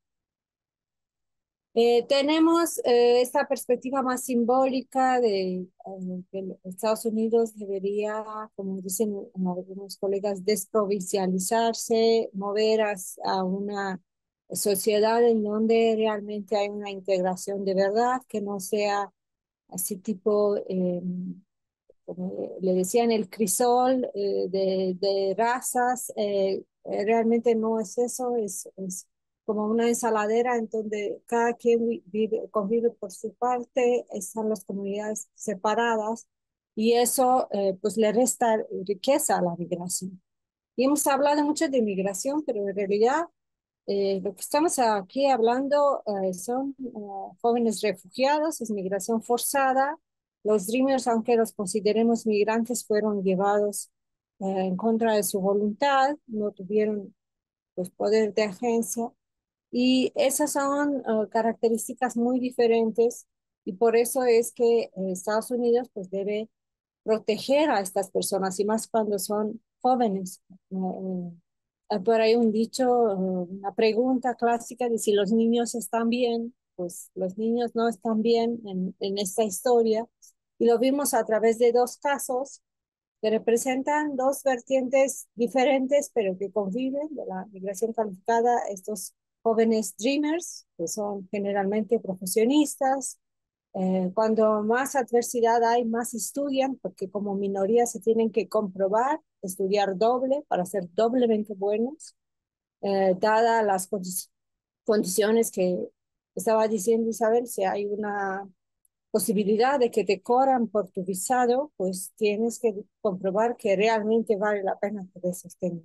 Eh, tenemos eh, esta perspectiva más simbólica de eh, que Estados Unidos debería, como dicen algunos colegas, desprovincializarse, mover a, a una sociedad en donde realmente hay una integración de verdad, que no sea así tipo, eh, como le decían, el crisol eh, de, de razas. Eh, eh, realmente no es eso, es, es como una ensaladera en donde cada quien vive, convive por su parte, están las comunidades separadas y eso eh, pues le resta riqueza a la migración. Y hemos hablado mucho de migración, pero en realidad eh, lo que estamos aquí hablando eh, son uh, jóvenes refugiados, es migración forzada. Los Dreamers, aunque los consideremos migrantes, fueron llevados eh, en contra de su voluntad, no tuvieron pues, poder de agencia. Y esas son uh, características muy diferentes y por eso es que eh, Estados Unidos pues, debe proteger a estas personas y más cuando son jóvenes. Uh, uh, por ahí un dicho, uh, una pregunta clásica de si los niños están bien, pues los niños no están bien en, en esta historia y lo vimos a través de dos casos que representan dos vertientes diferentes pero que conviven de la migración calificada, estos jóvenes dreamers que son generalmente profesionistas. Eh, cuando más adversidad hay, más estudian, porque como minoría se tienen que comprobar, estudiar doble para ser doblemente buenos, eh, dadas las condi condiciones que estaba diciendo Isabel. Si hay una posibilidad de que te cobran por tu visado, pues tienes que comprobar que realmente vale la pena que te sostengan.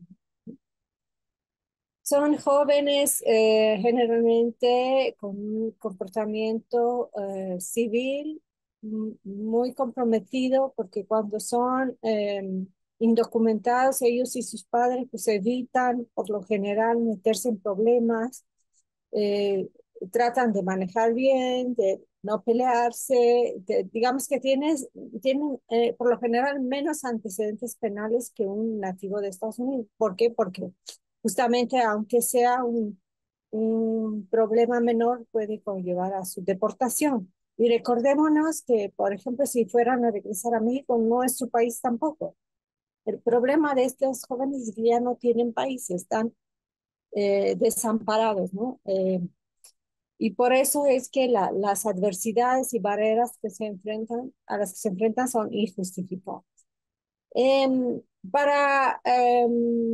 Son jóvenes eh, generalmente con un comportamiento eh, civil muy comprometido, porque cuando son eh, indocumentados, ellos y sus padres pues evitan por lo general meterse en problemas. Eh, tratan de manejar bien, de no pelearse, de, digamos que tienes, tienen eh, por lo general menos antecedentes penales que un nativo de Estados Unidos. ¿Por qué? Porque justamente aunque sea un, un problema menor, puede conllevar a su deportación. Y recordémonos que, por ejemplo, si fueran a regresar a México, no es su país tampoco. El problema de estos jóvenes es que ya no tienen país, están eh, desamparados, ¿no? Eh, y por eso es que la, las adversidades y barreras que se enfrentan, a las que se enfrentan son injustificadas. Eh, para eh,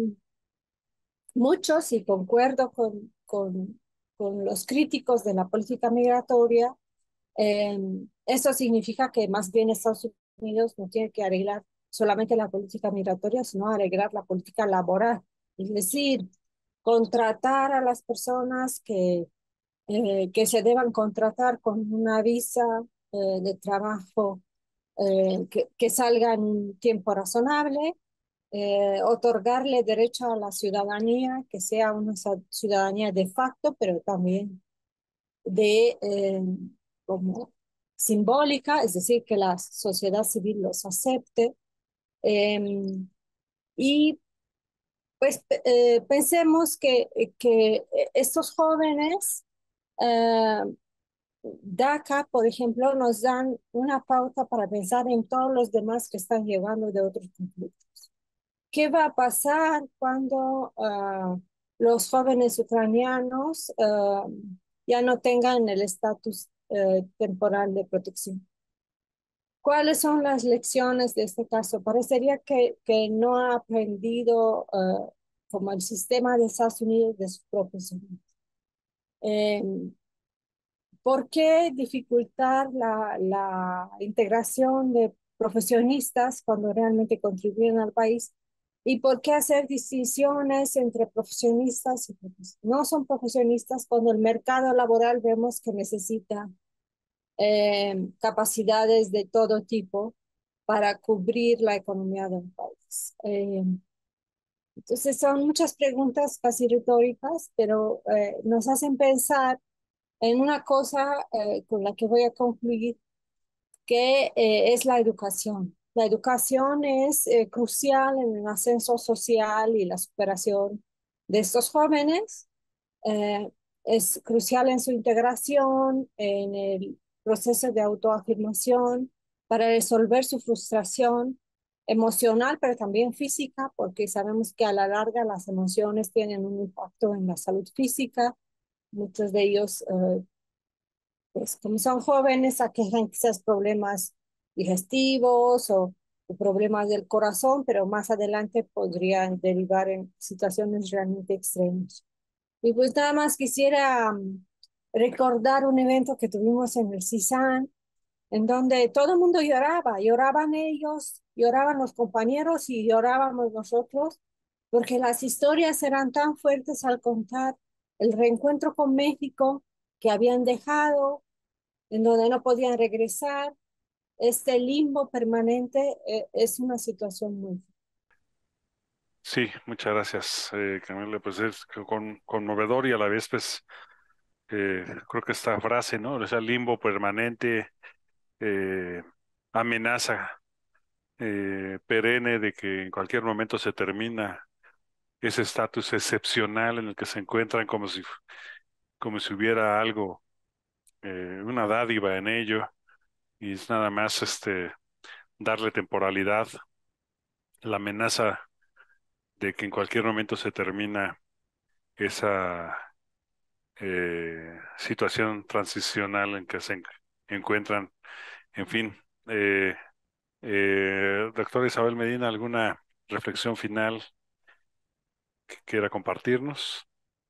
muchos, y concuerdo con, con, con los críticos de la política migratoria, eh, eso significa que más bien Estados Unidos no tiene que arreglar solamente la política migratoria, sino arreglar la política laboral. Es decir, contratar a las personas que, eh, que se deban contratar con una visa eh, de trabajo eh, que, que salga en un tiempo razonable, eh, otorgarle derecho a la ciudadanía, que sea una ciudadanía de facto, pero también de eh, como simbólica, es decir, que la sociedad civil los acepte. Eh, y pues eh, pensemos que, que estos jóvenes, eh, DACA, por ejemplo, nos dan una pauta para pensar en todos los demás que están llegando de otros conflictos. ¿Qué va a pasar cuando uh, los jóvenes ucranianos uh, ya no tengan el estatus uh, temporal de protección? ¿Cuáles son las lecciones de este caso? Parecería que, que no ha aprendido uh, como el sistema de Estados Unidos de sus propios hermanos. Eh, ¿Por qué dificultar la, la integración de profesionistas cuando realmente contribuyen al país? ¿Y por qué hacer distinciones entre profesionistas y profesionistas? No son profesionistas cuando el mercado laboral vemos que necesita eh, capacidades de todo tipo para cubrir la economía del país. Eh, entonces son muchas preguntas casi retóricas, pero eh, nos hacen pensar en una cosa eh, con la que voy a concluir, que eh, es la educación. La educación es eh, crucial en el ascenso social y la superación de estos jóvenes. Eh, es crucial en su integración, en el proceso de autoafirmación, para resolver su frustración emocional, pero también física, porque sabemos que a la larga las emociones tienen un impacto en la salud física. Muchos de ellos, eh, pues como son jóvenes, aquejan quizás problemas digestivos o, o problemas del corazón, pero más adelante podrían derivar en situaciones realmente extremas. Y pues nada más quisiera um, recordar un evento que tuvimos en el CISAN, en donde todo el mundo lloraba, lloraban ellos, lloraban los compañeros y llorábamos nosotros, porque las historias eran tan fuertes al contar el reencuentro con México que habían dejado, en donde no podían regresar. Este limbo permanente eh, es una situación muy... Sí, muchas gracias, eh, Camila. Pues es con, conmovedor y a la vez, pues, eh, creo que esta frase, ¿no? O sea, limbo permanente, eh, amenaza eh, perenne de que en cualquier momento se termina ese estatus excepcional en el que se encuentran como si, como si hubiera algo, eh, una dádiva en ello, y es nada más este darle temporalidad, la amenaza de que en cualquier momento se termina esa eh, situación transicional en que se en- encuentran. En fin, eh, eh, doctora Isabel Medina, ¿alguna reflexión final que quiera compartirnos?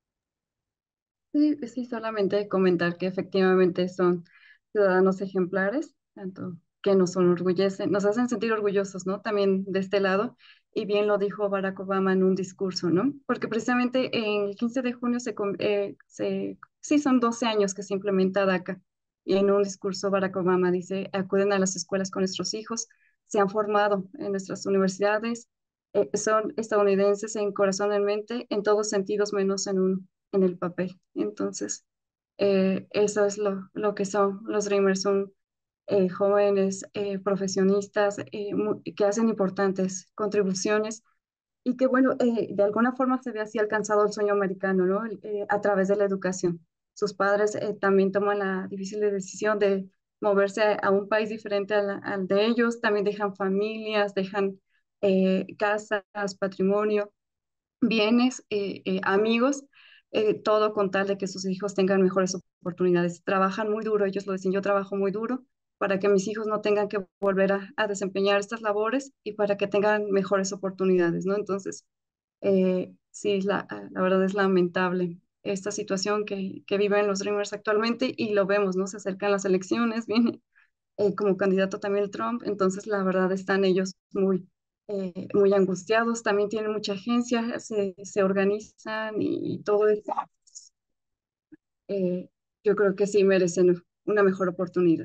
Sí, sí, solamente comentar que efectivamente son ciudadanos ejemplares, tanto que nos enorgullecen, nos hacen sentir orgullosos, ¿no? También de este lado, y bien lo dijo Barack Obama en un discurso, ¿no? Porque precisamente en el quince de junio se, com- eh, se, sí, son doce años que se implementa DACA, y en un discurso Barack Obama dice, acuden a las escuelas con nuestros hijos, se han formado en nuestras universidades, eh, son estadounidenses en corazón y en mente, en todos sentidos menos en uno, en el papel. Entonces, Eh, eso es lo, lo que son los Dreamers, son eh, jóvenes eh, profesionistas eh, mu- que hacen importantes contribuciones y que, bueno, eh, de alguna forma se ve así alcanzado el sueño americano, ¿no? El- eh, a través de la educación. Sus padres eh, también toman la difícil decisión de moverse a, a un país diferente al, al de ellos, también dejan familias, dejan eh, casas, patrimonio, bienes, eh, eh, amigos, eh, todo con tal de que sus hijos tengan mejores oportunidades. Trabajan muy duro, ellos lo dicen, yo trabajo muy duro para que mis hijos no tengan que volver a, a desempeñar estas labores y para que tengan mejores oportunidades, ¿no? Entonces, eh, sí, la, la verdad es lamentable esta situación que, que viven los Dreamers actualmente y lo vemos, ¿no? Se acercan las elecciones, viene eh, como candidato también el Trump, entonces la verdad están ellos muy, eh, muy angustiados, también tienen mucha agencia, se, se organizan y, y todo eso. Eh, yo creo que sí merecen una mejor oportunidad.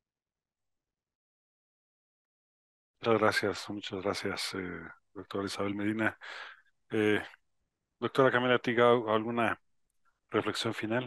Muchas gracias, muchas gracias, eh, doctora Isabel Medina. Eh, doctora Camila Tigao, ¿alguna reflexión final?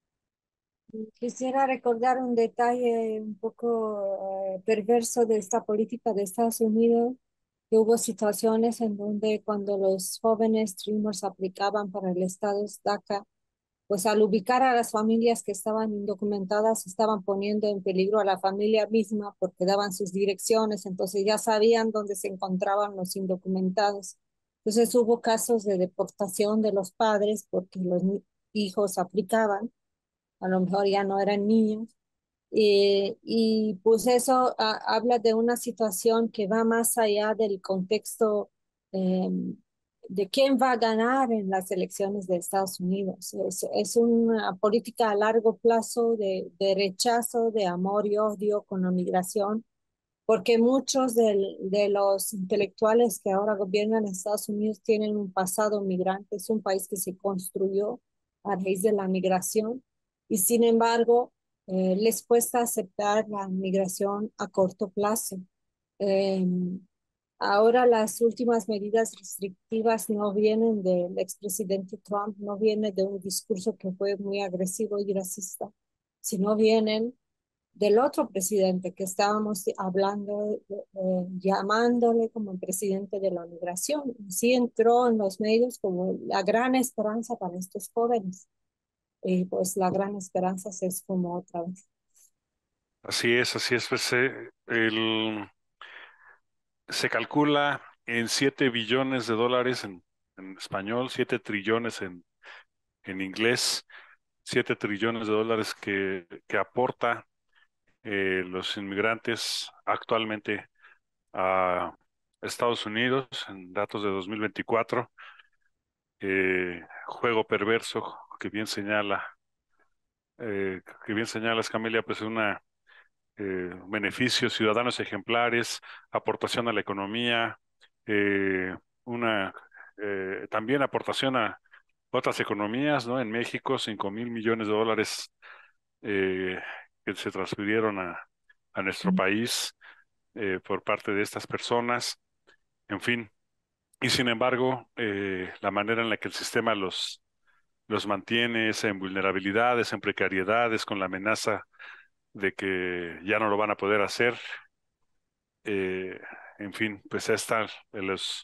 Quisiera recordar un detalle un poco eh, perverso de esta política de Estados Unidos, que hubo situaciones en donde cuando los jóvenes Dreamers aplicaban para el estado DACA, pues al ubicar a las familias que estaban indocumentadas, estaban poniendo en peligro a la familia misma porque daban sus direcciones, entonces ya sabían dónde se encontraban los indocumentados. Entonces hubo casos de deportación de los padres porque los hijos aplicaban, a lo mejor ya no eran niños. Eh, y pues eso a, habla de una situación que va más allá del contexto eh, de quién va a ganar en las elecciones de Estados Unidos. Es, es una política a largo plazo de, de rechazo, de amor y odio con la migración, porque muchos del, de los intelectuales que ahora gobiernan Estados Unidos tienen un pasado migrante. Es un país que se construyó a raíz de la migración y sin embargo eh, les cuesta aceptar la migración a corto plazo. Eh, Ahora las últimas medidas restrictivas no vienen del expresidente Trump, no vienen de un discurso que fue muy agresivo y racista, sino vienen del otro presidente que estábamos hablando, eh, llamándole como el presidente de la migración. Sí entró en los medios como la gran esperanza para estos jóvenes. Y pues la gran esperanza se esfumó otra vez. Así es, así es. Pues, eh, el, se calcula en siete billones de dólares en, en español, siete trillones en, en inglés, siete trillones de dólares que, que aporta eh, los inmigrantes actualmente a Estados Unidos en datos de dos mil veinticuatro. Eh, juego perverso que bien señala, eh, que bien señalas, Camelia, pues una eh, beneficios, ciudadanos ejemplares, aportación a la economía, eh, una eh, también aportación a otras economías, ¿no? En México, cinco mil millones de dólares eh, que se transfirieron a, a nuestro país eh, por parte de estas personas, en fin. Y sin embargo, eh, la manera en la que el sistema los, los mantiene es en vulnerabilidades, en precariedades, con la amenaza de que ya no lo van a poder hacer. Eh, en fin, pues ya están los,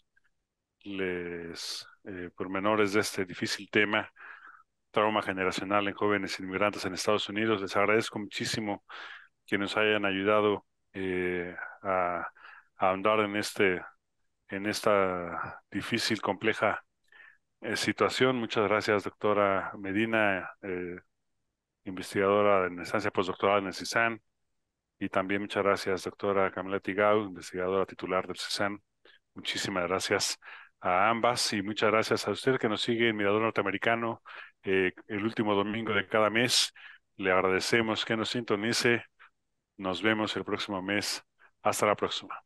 les, eh, pormenores de este difícil tema, trauma generacional en jóvenes inmigrantes en Estados Unidos. Les agradezco muchísimo que nos hayan ayudado eh, a, a ahondar en este, en esta difícil, compleja eh, situación. Muchas gracias, doctora Medina, eh, investigadora en estancia postdoctoral en el CISAN. Y también muchas gracias, doctora Camila Tigao, investigadora titular del CISAN. Muchísimas gracias a ambas y muchas gracias a usted que nos sigue en Mirador Norteamericano eh, el último domingo de cada mes. Le agradecemos que nos sintonice. Nos vemos el próximo mes. Hasta la próxima.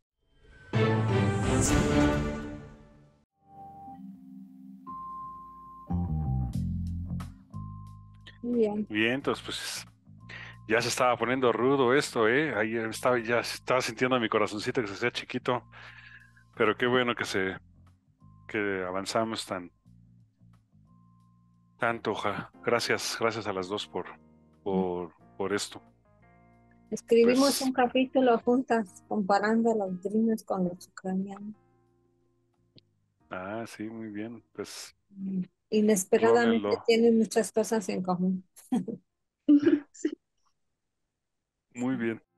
Muy bien. Bien, entonces pues ya se estaba poniendo rudo esto, ¿eh? Ahí estaba, ya estaba sintiendo mi corazoncito que se hacía chiquito, pero qué bueno que se, que avanzamos tan, tanto, ja. Gracias, gracias a las dos por, por, por esto. Escribimos Pues, un capítulo juntas comparando a los Dreamers con los ucranianos. ah, sí, muy bien. Pues, Inesperadamente clónenlo. tienen muchas cosas en común. Sí. Muy bien.